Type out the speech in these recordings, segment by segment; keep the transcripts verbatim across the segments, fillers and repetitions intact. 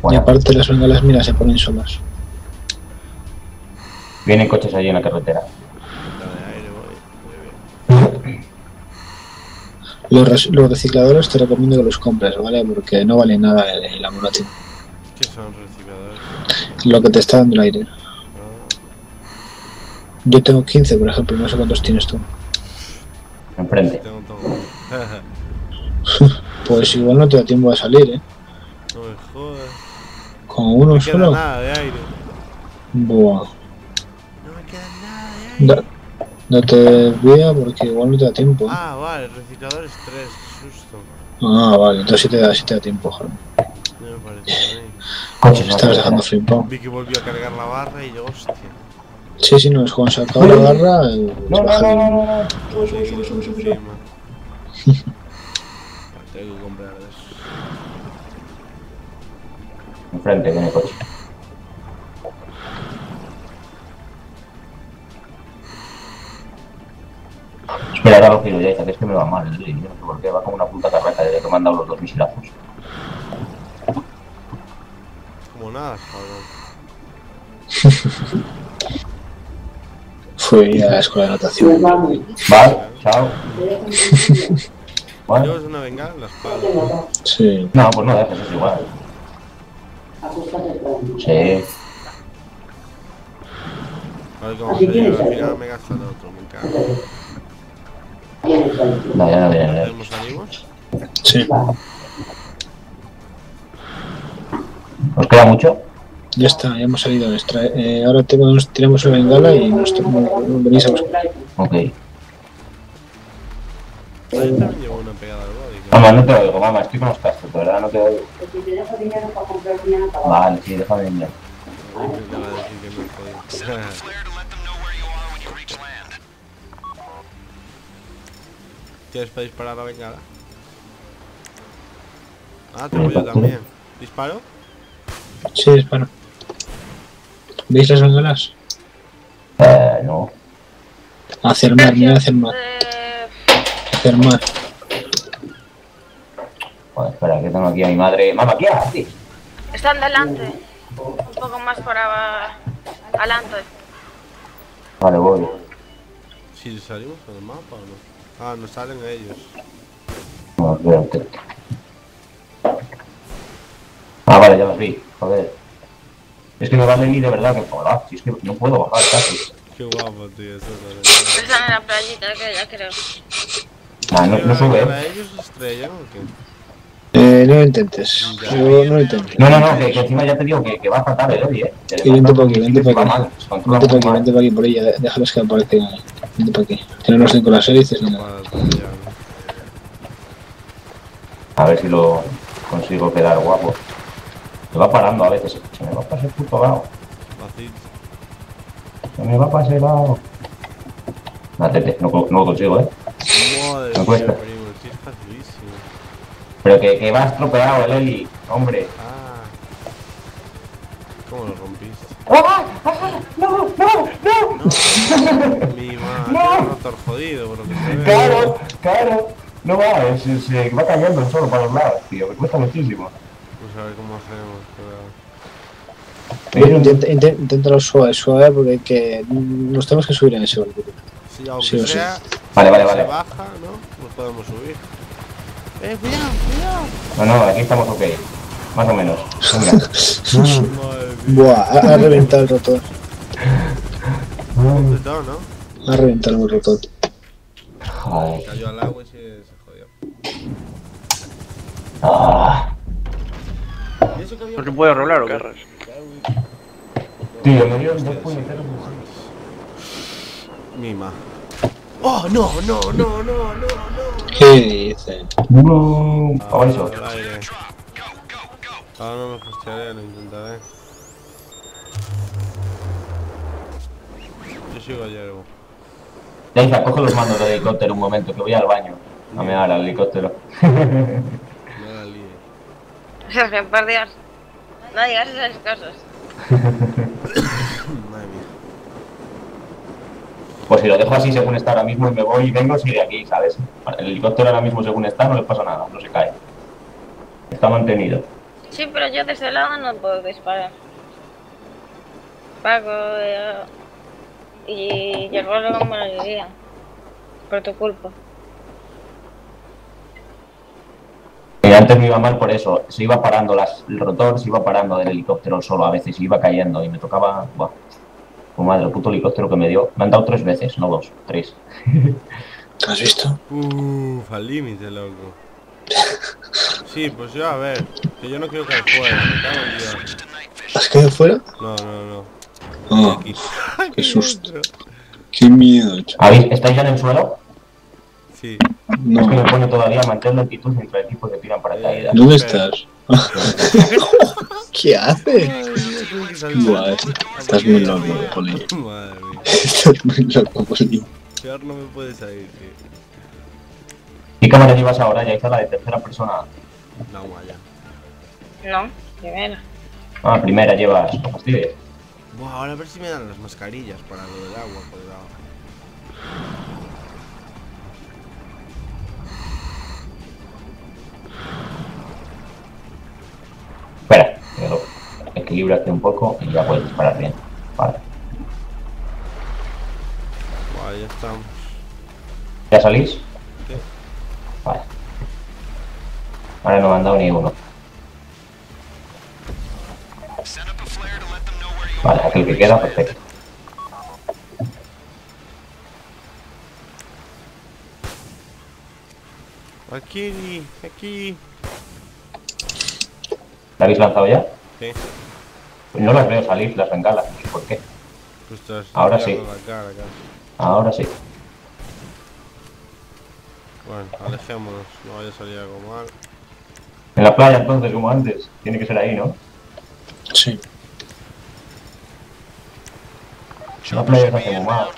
Y aparte las bengalas, mira, se ponen solas. Vienen coches allí en la carretera. Los, res los recicladores te recomiendo que los compres, ¿vale? Porque no vale nada el, el amulativo. ¿Qué son recicladores? Lo que te está dando el aire. Yo tengo quince, por ejemplo, no sé cuántos tienes tú. Enfrente. Tengo todo. Pues igual no te da tiempo de salir, ¿eh? No me jodas. Con uno No me queda solo. nada de aire. Buah. No me queda nada de aire. Da, date vía porque igual no te da tiempo. ¿eh? Ah, vale, recicladores tres, susto. Ah, vale, entonces sí te da, sí te da tiempo, joder. No me parece a mí. Coches. Estabas dejando flipado. Vi que volvió a cargar la barra y yo, hostia. Sí, sí, no, es cuando se acaba la barra. Eh, No, no, no, no, no, no. Sube, sube, sube, sube. Tengo que comprar de eso. Enfrente viene el coche. Espera, ahora lo giro ya, que es que me va mal el Lili. Yo no sé por qué, va como una puta carraca desde que me han dado los dos misilazos. Como nada, cabrón. Fui a la escuela de natación. Vale, chao. Bueno. ¿Llevas una bengala en la espalda? Sí. No, pues no dejes, es igual. Sí. A ver cómo se lleva. Al final me gasta el otro, me cago. No, ya no viene el ¿Tenemos ánimos? Sí. ¿Os queda mucho? Ya está, ya hemos salido extra. Eh, ahora tengo, nos tiramos una bengala y nos, nos, nos venís a buscar. Ok. Yo también llevo una pegada al body. Mamá, no te oigo, mamá, estoy con los cascos, de verdad no te oigo. Vale, sí, déjame venir. Voy a intentar decir que me he jodido. ¿Tienes para disparar la bengala? Ah, tengo yo también. ¿Disparo? Sí, disparo. ¿Veis las bengalas? Eh, no. Hacer mar, mira, hacer mar. Hacer mar. Joder, espera, que tengo aquí a mi madre. Mamá, ¿qué haces? Están delante. Un poco más para adelante. Vale, voy. Si salimos con el mapa o no. Ah, nos salen ellos. No, espérate. Ah, vale, ya los vi. Joder. Es que no vale ni de verdad que joder. Si es que no puedo bajar casi. Qué guapo, tío. Eso Están en la playita, que ya creo. Ah, no, no sube, ¿Para eh. ellos estrellan o qué? Eh, no lo intentes. Yo no lo intento. No, no, no, que, que encima ya te digo que, que va fatal el Odi, eh. Que Y vente por aquí, sí vente que por va aquí. mal, se controla Vente por muy aquí, mal. vente por aquí, por ella. Déjalos que aparezcan ahí. Vente por aquí. Que no nos den con las hélices ni nada. Para todavía, A ver si lo consigo quedar guapo. Me va parando a veces. Se me va para ese puto lado. ¿no? Facito. Se me va para ese lado. No, tete, no, no lo consigo, eh. Madre Me mía, cuesta. primo, el tío es facilísimo. Pero que, que va estropeado el Eli, hombre. Ah. ¿Cómo lo rompiste? ¡Ah! ¡Ah! ¡No! ¡No! ¡No! No. Mi madre, No. un rotor jodido, por lo que se ve. ¡Claro! ¡Claro! No va, se, se va cayendo solo para los lados, tío. Me cuesta muchísimo. Pues a ver cómo hacemos, Pero- Intenta, intenta, inténtalo suave, suave, porque hay que, nos tenemos que subir en ese barco. Si aunque Sí o sí. sea, Vale, vale, se vale. baja, ¿no? Nos podemos subir. Eh, cuidado, cuidado. No, no, aquí estamos ok. Más o menos. Venga. Madre mía. Buah, ha, ha reventado el rotor. Completado, ¿no? Ha reventado el rotor. Joder. Cayó al agua y se, se jodió. Ah. ¿Y eso que había? ¿No te puedo rolar o qué? Tío, me dieron dos puñeteros. Mima. ¡Oh, no, no, no, no, no, no! ¿Qué dice? No. Ahora eso. Al aire. Ahora no me hostiaré, lo intentaré. Yo sigo a Yerbo. Ya, Isa, coge los mandos del helicóptero un momento, que voy al baño. A mear al helicóptero. No la líe. Sergio, por Dios. No digas esas cosas. Madre mía. Pues si lo dejo así según está ahora mismo y me voy y vengo, sigue aquí, ¿sabes? El helicóptero ahora mismo según está no le pasa nada, no se cae. Está mantenido. Sí, pero yo desde el lado no puedo disparar. Pago eh, y llegó luego moriría. Por tu culpa. Y antes me iba mal por eso. Se iba parando las, el rotor, se iba parando del helicóptero solo a veces, se iba cayendo y me tocaba... Buah. Oh, madre, el puto helicóptero que me dio. Me han dado tres veces, no dos, tres. ¿Has visto? Uff, al límite, loco. Sí, pues yo a ver, que yo no quiero caer fuera, me cago en Dios. ¿Has caído fuera? No, no, no. Oh, Aquí. qué susto. Qué miedo, chaval. ¿Habéis, ¿Estáis ya en el suelo? Sí. Es que me No. pone todavía mantener lentitud entre equipos que tiran para caídas. ¿Dónde estás? ¿Qué haces? Guay. Estás muy loco, Poli. Madre mía. Estás muy loco, Poli. Peor no me puede salir, tío. ¿Qué cámara llevas ahora? Ya hice la de tercera persona. La guaya. No, primero. Ah, primera llevas. No fastidies. Buah, ahora a ver si me dan las mascarillas para lo del agua, cuidado. Espera, que lo equilibrate un poco y ya puedes disparar bien. Vale. Buah, ya estamos. ¿Ya salís? Sí. Vale. Ahora no me han dado ni uno. Vale, aquel que queda, perfecto. Aquí, aquí. ¿La habéis lanzado ya? Sí. Pues no las veo salir, las bengalas. No sé por qué. Tú estás Ahora tirando sí. la cara casi. Ahora sí. Bueno, alejémonos, no vaya a salir algo mal. En la playa entonces, como antes. Tiene que ser ahí, ¿no? Sí. En la playa se hace muy mal.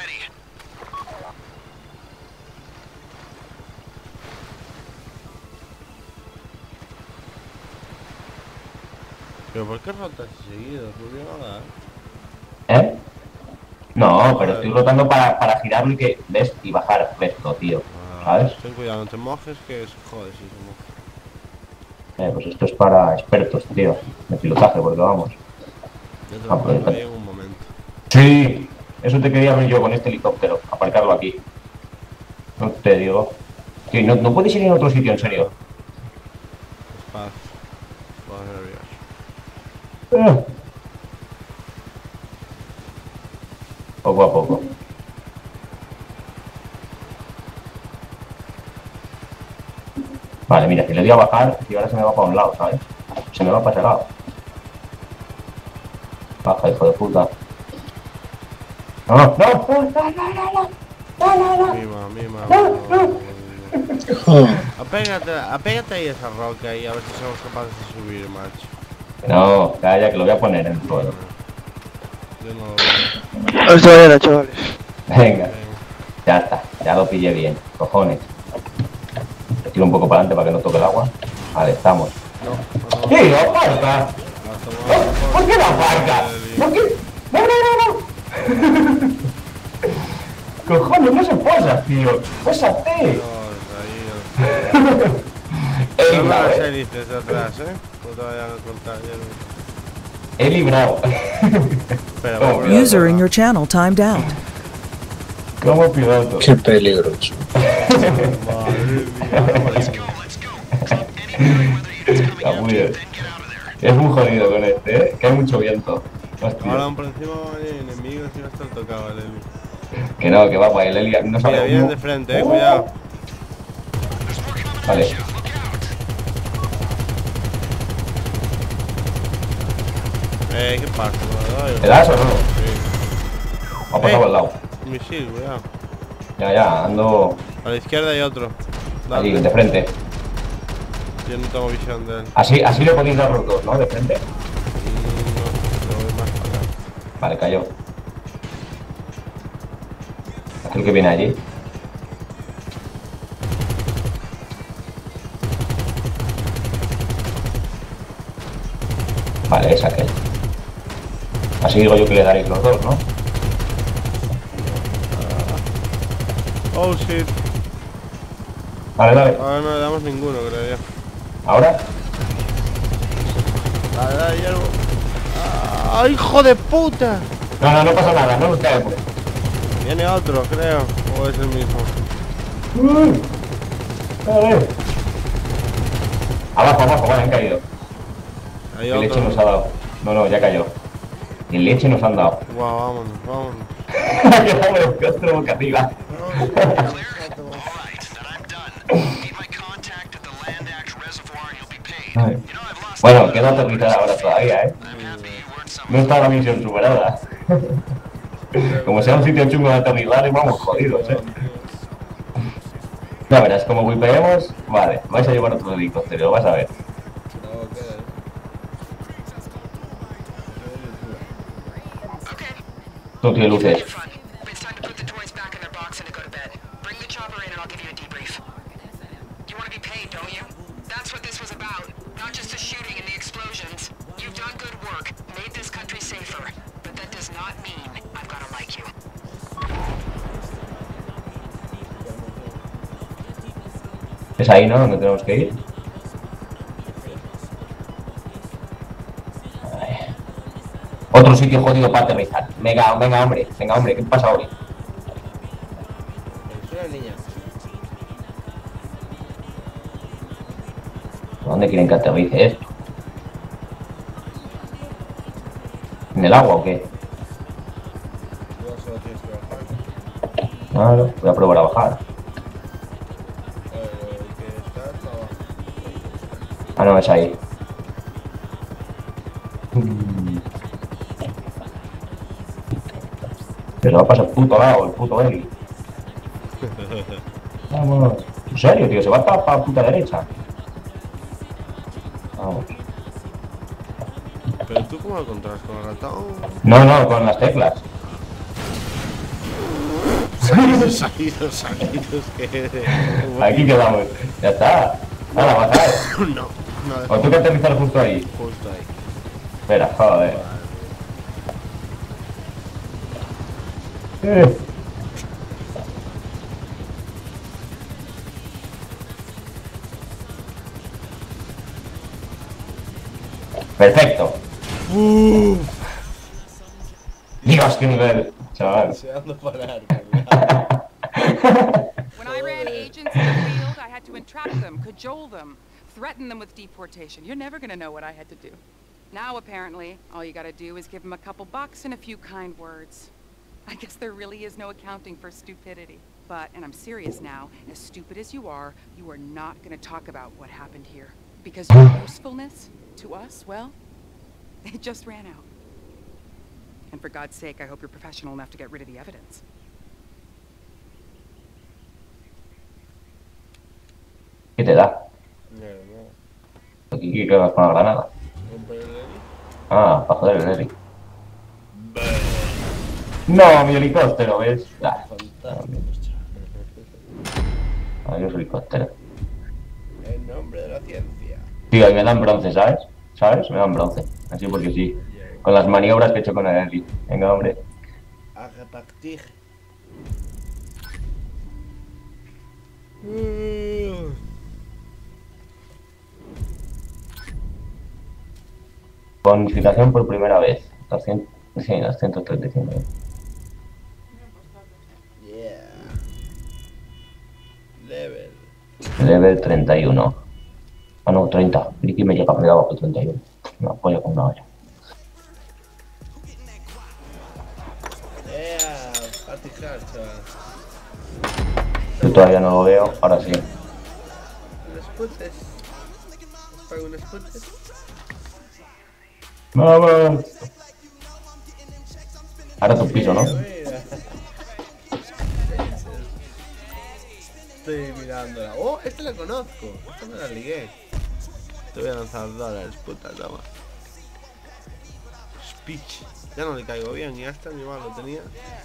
Pero ¿por qué rotas seguido? No nada, ¿Eh? No, pero estoy rotando para, para girarlo y que, ¿ves? Y bajar recto, tío. ¿Sabes? Ten cuidado, no te mojes que se jode si se moja. Eh, pues esto es para expertos, tío. De pilotaje, porque vamos. Yo te Ah, lo pues, pongo ahí en un momento. Sí, eso te quería ver yo con este helicóptero. Aparcarlo aquí. No te digo. Sí, no, no puedes ir en otro sitio, en serio. Despacio. Vas nervioso. Eh. Poco a poco. Vale, mira, si le doy a bajar, y ahora se me va para un lado, ¿sabes? Se me va para ese lado. Baja, hijo de puta. No, no, no, no, no, no, no, no, no, no. Mima, mima, No, mima. Oh, Apégate, apégate ahí a esa roca y a ver si somos capaces de subir, macho. No, calla, que lo voy a poner en el suelo. Yo no lo veo. No se vayan, chavales. Venga, Venga. ya está, ya lo pillé bien, cojones. Le tiro un poco para adelante para que no toque el agua. Vale, estamos. No, no, no. ¡Sí, aparca! A tomar por ¿Por qué no aparca? ¿Por qué? ¡No, no, no, no! Cojones, no se posa, tío. Pósate. Dios, ahí. He Dame librado, las eh. hélices de atrás, ¿eh? No te vayan a cortar. ya no- He librado. Espera, Oh, voy a User in your channel timed out. Como piloto. qué peligroso. Capullo. Es muy jodido con este, ¿eh? Que hay mucho viento. Hostia. Ahora por encima van a venir enemigos y va a estar tocado el Eli. Que no, que va para el Eli. No Mira, sabe vienen cómo. de frente, eh, cuidado. Vale. Eh, ¿qué pasa? ¿Te das o no? Sí. Ha pasado Eh. al lado. Un misil, cuidado. Ya, ya, ando A la izquierda hay otro. allí, Dale. de frente. Yo no tengo visión de él. Así, así le podéis dar los dos, ¿no? De frente. Mm, No, lo voy más para acá. Vale, cayó. Aquel que viene allí. Vale, es aquel. Así digo yo que le daréis los dos, ¿no? Oh shit. Vale, dale. Ahora no le damos ninguno, creo yo. ¿Ahora? Dale, dale, hierbo. ¡Ah, hijo de puta! No, no, no pasa nada, no nos caemos. Viene otro, creo. O es el mismo. Uy. A ver. Abajo, abajo, vale, han caído. Hay El leche otro. nos ha dado. No, no, ya cayó. El leche nos han dado. Guau, vámonos, vámonos. Que vámonos, que otro boca arriba. Ay. Bueno, queda aterrizar ahora todavía, ¿eh? No está la misión superada. Como sea un sitio chungo de aterrizar, y vamos jodidos, ¿eh? Ya verás, como wipeemos, vale, vais a llevar otro helicóptero, vas a ver. No tiene luces. Es ahí, ¿no? Donde tenemos que ir. Ay. Otro sitio jodido para aterrizar. Venga, venga, hombre. Venga, hombre, ¿qué pasa hoy? Es una niña. ¿Dónde quieren que aterrice esto? ¿En el agua o qué? No solo tienes que bajar. Claro, voy a probar a bajar. A ver, que está hasta abajo. Ah, no, es ahí. Mm. Pero va a pasar puto lado, el puto Eli. Vamos. ¿En serio, tío? ¿Se va para la puta derecha? Vamos. Pero tú cómo lo controlas, con el ratón. No, no, con las teclas. Salidos, salidos, salidos, que eres. Aquí quedamos. Ya está. Ahora, bajar. No, no, O tú que aterrizar justo ahí. justo ahí. Espera, joder. Eh. Perfecto. Uff. Dios, qué nivel, chaval. Deseando parar, When I ran agents in the field, I had to entrap them, cajole them, threaten them with deportation. You're never gonna know what I had to do. Now, apparently, all you gotta do is give them a couple bucks and a few kind words. I guess there really is no accounting for stupidity. But, and I'm serious now, as stupid as you are, you are not gonna talk about what happened here. Because your usefulness to us, well, it just ran out. And for God's sake, I hope you're professional enough to get rid of the evidence. ¿Qué te da? No, no. Aquí que quedas con la granada. Ah, para joder el Eric. No, mi helicóptero, ¿ves? Ah, adiós helicóptero. En nombre de la ciencia. Tío, y me dan bronce, ¿sabes? ¿Sabes? Me dan bronce. Así porque sí. Con las maniobras que he hecho con el Eric. Venga, hombre. Agapactig. Bonificación por primera vez. doscientos, sí, doscientos treinta y cinco. Yeah. Level. Level treinta y uno. Ah, no, treinta. Ricky me llega por abajo treinta y uno. Me apoyo con una olla. Yeah, patijar, chaval. Yo todavía no lo veo, ahora sí. ¿Unos putes? ¿Pago unos putes? ¡Vamos! Ahora tu piso, ¿no? Mira. Estoy mirándola. ¡Oh! Esta la conozco. Esta me la ligué. Te voy a lanzar dólares, puta toma. Speech. Ya no le caigo bien, ya está, ni mal lo tenía.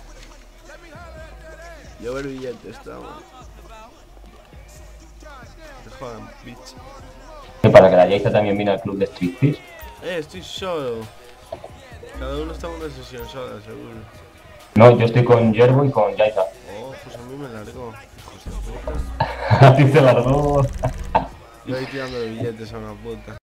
Llevo el billete, estamos. Te jodan, bitch. Y para que la Yaisa también vino al club de striptease. Eh, estoy solo. Cada uno está en una sesión sola, seguro. No, yo estoy con Yerbo y con Yaisa. Oh, pues a mí me largó. Hijos de puta. A ti te largó. Yo ahí tirando de billetes a una puta.